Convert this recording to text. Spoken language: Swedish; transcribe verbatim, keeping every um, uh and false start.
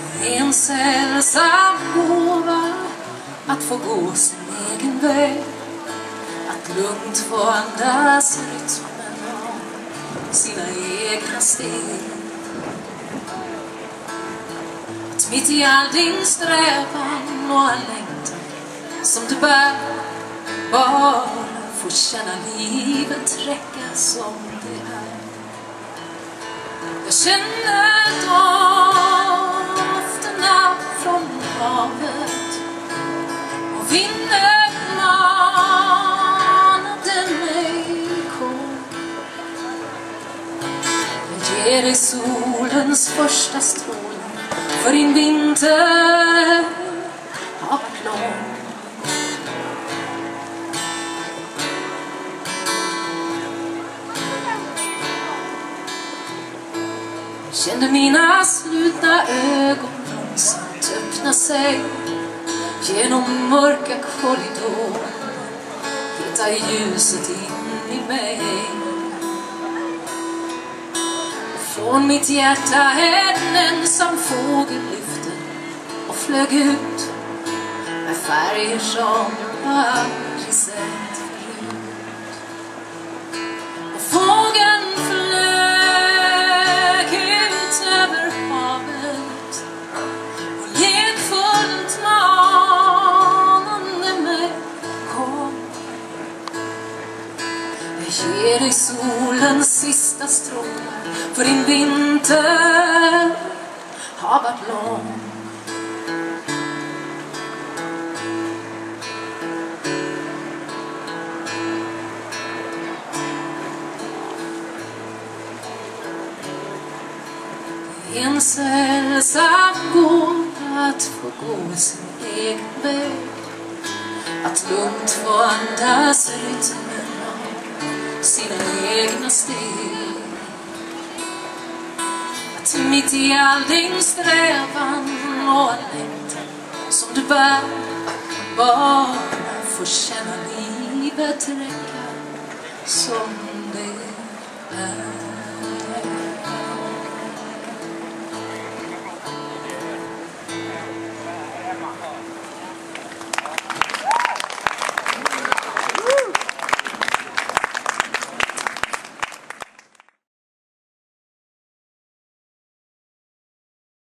En sällsam gåva att få gå sin egen väg, att lugnt få andas rytmen av sina egna steg. Att mitt i all din strävan och all längtan som du bär, bara få känna livet räcka som det är. Jag känner dofterna från havet och vinden manade mig kom. Jag ger dig solens första strålar, för din vinter har varit lång. Kände mina slutna ögon långsamt öppna sig genom mörka korridorer, hitta ljuset in i mig. Från mitt hjärta en ensam fågel lyfte och flög ut med färger som jag aldrig sett förut. Och fågeln ger dig solens sista strålar, för din vinter har varit lång. En sällsam gåva att få gå sin egen väg, att lugnt få andas rytmen sina egna steg. Att mitt i all din strävan och all längtan som du bär, bara få känna livet räcka som det är.